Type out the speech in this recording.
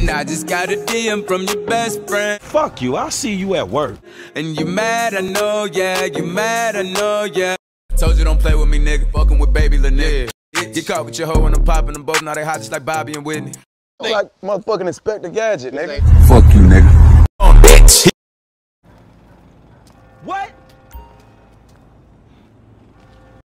And I just got a DM from your best friend. Fuck you, I'll see you at work. And you mad, I know, yeah. You mad, I know, yeah. Told you don't play with me, nigga. Fucking with baby lil' nigga. Get caught with your hoe and I'm popping them both. Now they hot just like Bobby and Whitney. Like motherfucking Inspector Gadget, nigga. Fuck you, nigga.